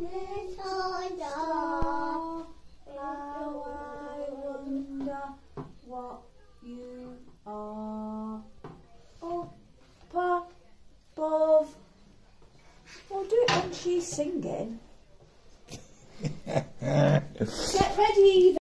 little star, how I wonder what you are. Up above. I'll do it when she's singing. Get ready.